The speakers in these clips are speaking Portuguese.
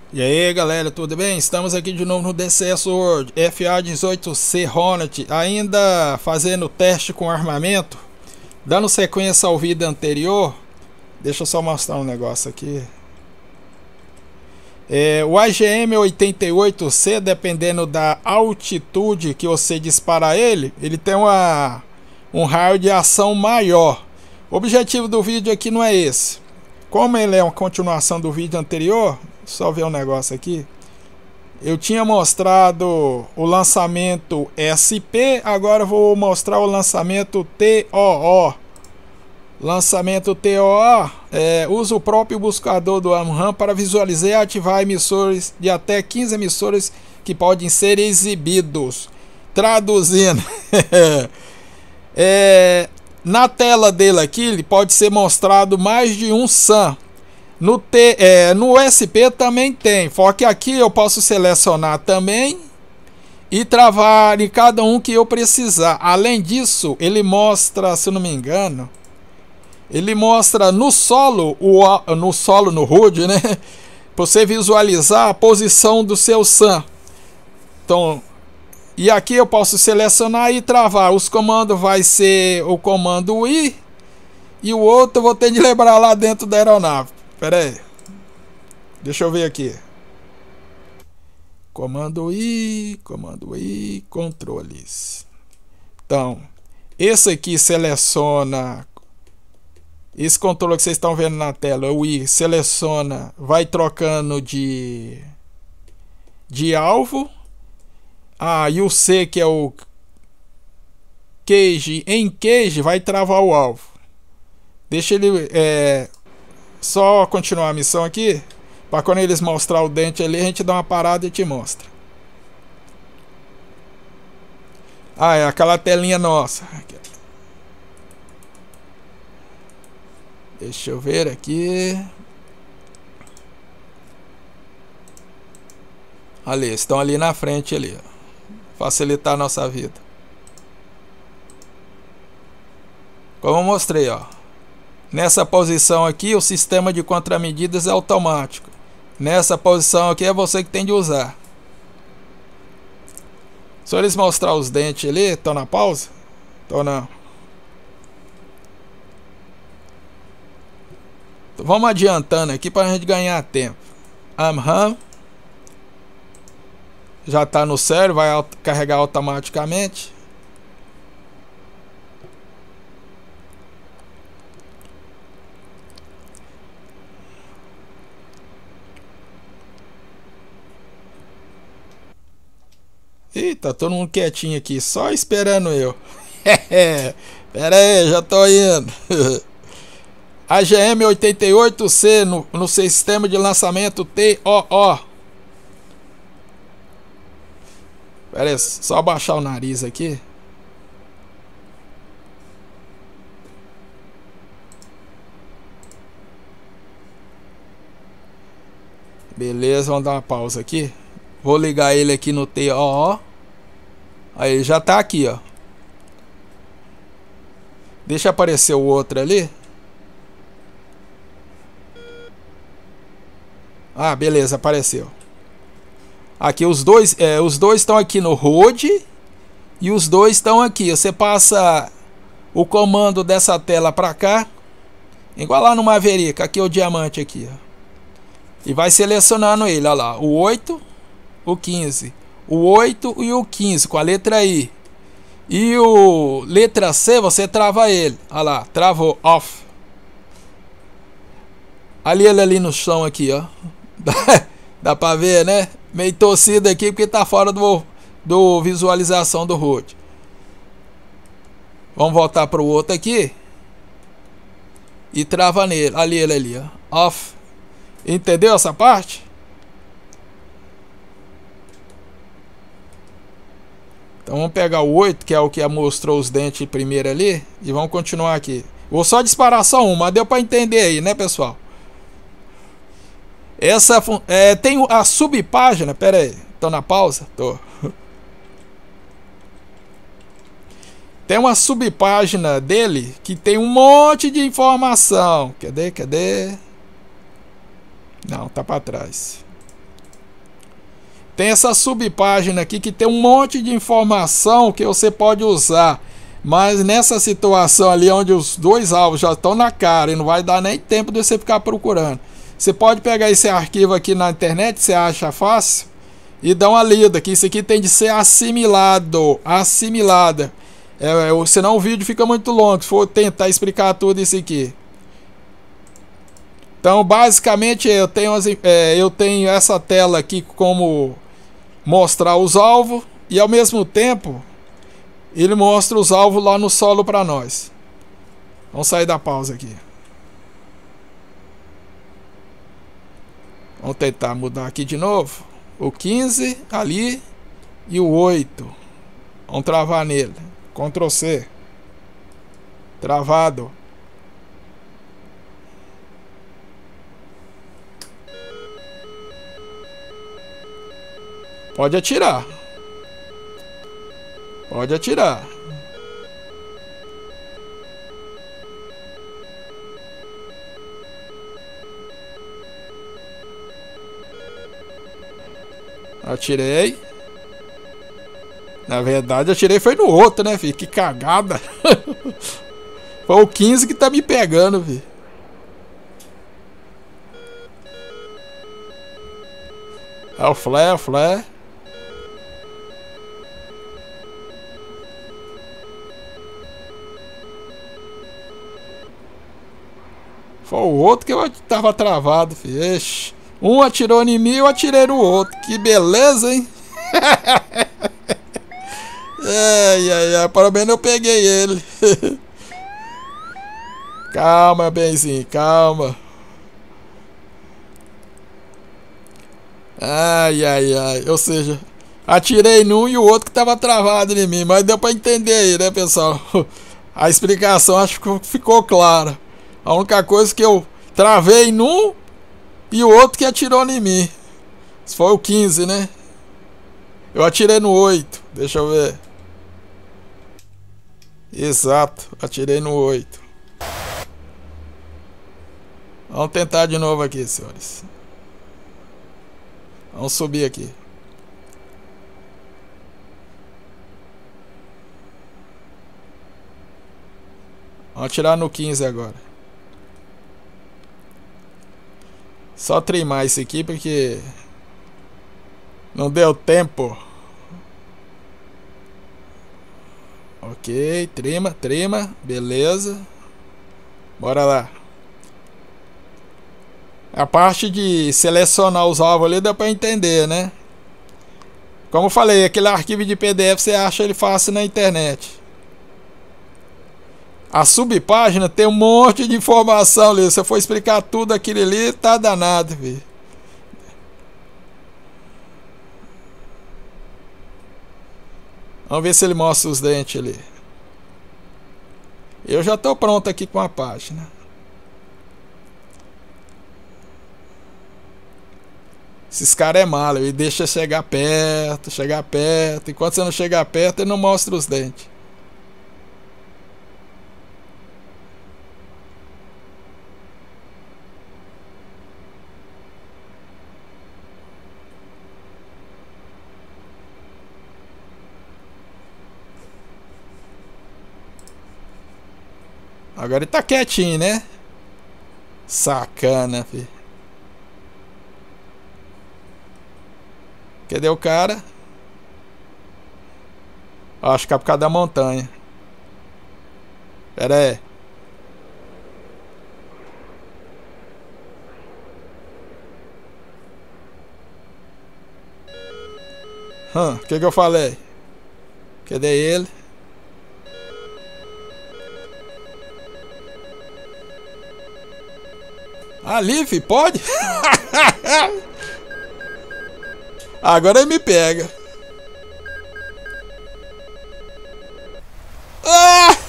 E aí galera, tudo bem? Estamos aqui de novo no DCS World FA-18C Hornet, ainda fazendo teste com armamento, dando sequência ao vídeo anterior. Deixa eu só mostrar um negócio aqui. O AGM-88C, dependendo da altitude que você dispara ele tem um raio de ação maior. O objetivo do vídeo aqui não é esse. Como ele é uma continuação do vídeo anterior, só ver um negócio aqui. Eu tinha mostrado o lançamento SP, agora eu vou mostrar o lançamento TOO. Lançamento TOO usa o próprio buscador do AMRAAM para visualizar e ativar emissores de até 15 emissores que podem ser exibidos. Traduzindo, na tela dele aqui ele pode ser mostrado mais de um SAM. No SP também tem, só que aqui eu posso selecionar também e travar em cada um que eu precisar. Além disso, ele mostra, se não me engano, ele mostra no solo, no HUD, né? Para você visualizar a posição do seu SAM. Então, e aqui eu posso selecionar e travar. Os comandos vai ser o comando I e o outro eu vou ter de lembrar lá dentro da aeronave. Pera aí. Deixa eu ver aqui. Comando I, controles. Então, esse aqui seleciona. Esse controle que vocês estão vendo na tela, o I seleciona, vai trocando de alvo. E o C, que é o cage, em cage, vai travar o alvo. Deixa ele só continuar a missão aqui, para quando eles mostrar o dente ali, a gente dá uma parada e te mostra. É aquela telinha nossa. Deixa eu ver aqui. Ali, estão ali na frente ali, ó. Facilitar a nossa vida. Como eu mostrei, ó. Nessa posição aqui, o sistema de contramedidas é automático. Nessa posição aqui é você que tem de usar. Se eles mostrar os dentes ali, estão na pausa? Estão não. Então, vamos adiantando aqui para a gente ganhar tempo. AMRAAM. Já está no sério, vai carregar automaticamente. Ih, tá todo mundo quietinho aqui, só esperando eu. Pera aí, já tô indo. AGM-88C no sistema de lançamento TOO. Pera aí, só abaixar o nariz aqui. Beleza, vamos dar uma pausa aqui. Vou ligar ele aqui no TOO. Aí já tá aqui, ó. Deixa aparecer o outro ali. Beleza, apareceu. Aqui os dois estão aqui no HUD e os dois estão aqui. Você passa o comando dessa tela para cá, igual lá no Maverick. Aqui é o diamante aqui, ó. E vai selecionando ele, olha lá, o 8, o 15, o 8 e o 15 com a letra I. E o letra C você trava ele, olha lá, travou, off. Ali ele ali no chão aqui, ó. Dá pra ver, né? Meio torcido aqui porque tá fora do visualização do HUD. Vamos voltar pro outro aqui. E trava nele. Ali ele ali, ó. Off. Entendeu essa parte? Então vamos pegar o 8, que é o que mostrou os dentes primeiro ali. E vamos continuar aqui. Vou só disparar só um, mas deu pra entender aí, né, pessoal? Essa tem a subpágina. Pera aí, tô na pausa? Tô. Tem uma subpágina dele que tem um monte de informação. Cadê? Não, tá para trás. Tem essa subpágina aqui que tem um monte de informação que você pode usar. Mas nessa situação ali onde os dois alvos já estão na cara e não vai dar nem tempo de você ficar procurando. Você pode pegar esse arquivo aqui na internet, você acha fácil, e dar uma lida, que isso aqui tem de ser assimilado, assimilada. Senão o vídeo fica muito longo, se for tentar explicar tudo isso aqui. Então basicamente eu tenho essa tela aqui como mostrar os alvos, e ao mesmo tempo ele mostra os alvos lá no solo para nós. Vamos sair da pausa aqui. Vamos tentar mudar aqui de novo. O 15 ali e o 8. Vamos travar nele. Ctrl C. Travado. Pode atirar. Pode atirar. Atirei. Na verdade, atirei foi no outro, né, filho? Que cagada. Foi o 15 que tá me pegando, filho. É o flare, o flare. Foi o outro que eu tava travado, filho. Ixi. Um atirou em mim e eu atirei no outro. Que beleza, hein? Ai, pelo menos eu peguei ele. Calma, benzinho, calma. Ai. Ou seja, atirei num e o outro que tava travado em mim. Mas deu pra entender aí, né, pessoal? A explicação acho que ficou clara. A única coisa que eu travei num e o outro que atirou em mim. Isso foi o 15, né? Eu atirei no 8. Deixa eu ver. Exato, atirei no 8. Vamos tentar de novo aqui, senhores. Vamos subir aqui. Vamos atirar no 15 agora. Só trimar isso aqui porque não deu tempo. Ok, trima, beleza. Bora lá. A parte de selecionar os alvos ali dá pra entender, né? Como eu falei, aquele arquivo de PDF você acha ele fácil na internet. A subpágina tem um monte de informação ali. Se eu for explicar tudo aquilo ali, tá danado, filho. Vamos ver se ele mostra os dentes ali. Eu já tô pronto aqui com a página. Esses caras é malo, ele deixa chegar perto. Enquanto você não chegar perto, ele não mostra os dentes. Agora ele tá quietinho, né? Sacana, filho. Cadê o cara? Acho que é por causa da montanha. Pera aí. O que eu falei? Cadê ele? Ali, fi, pode? Agora ele me pega. Ah!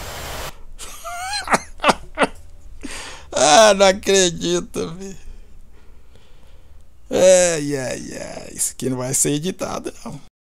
Não acredito, vi. Ai. Isso aqui não vai ser editado, não.